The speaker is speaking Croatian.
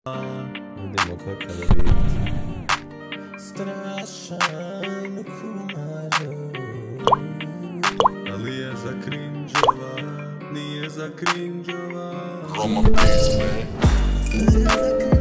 Vidimo kakav je bit. Strašan humor, ali je za cringe-ova, nije za cringe-ova. Roma Beats, man.